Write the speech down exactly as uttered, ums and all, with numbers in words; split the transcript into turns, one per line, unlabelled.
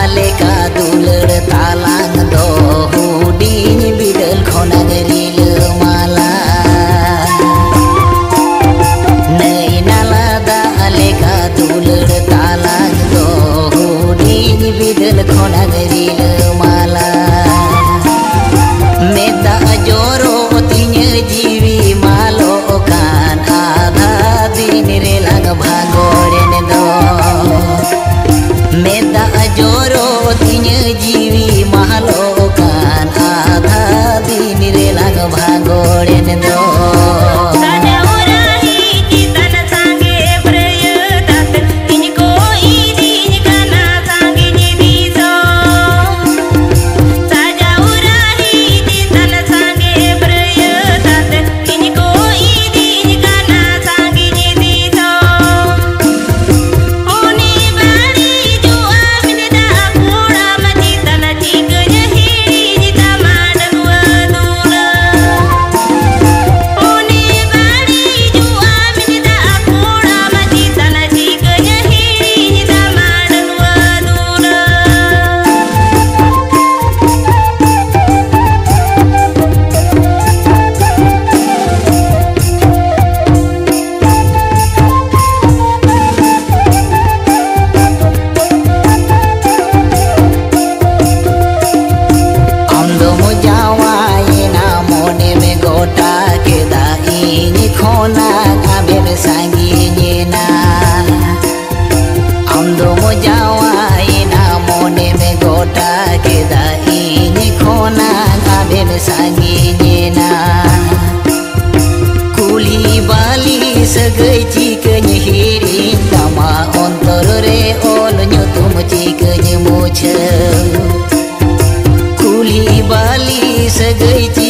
leka dulur talang do hudin bidel khonang ril mala nei nala da leka dulur talang do hudin bidel khonang ril mala meda joro tinya jiwi malo kan adha din relang bhagoren do meda joro tinya jiwi malo kan adha din relang bhagoren do sagai cikanya hiring dama ontor re ol nyutum cikanya muce kuli bali sagai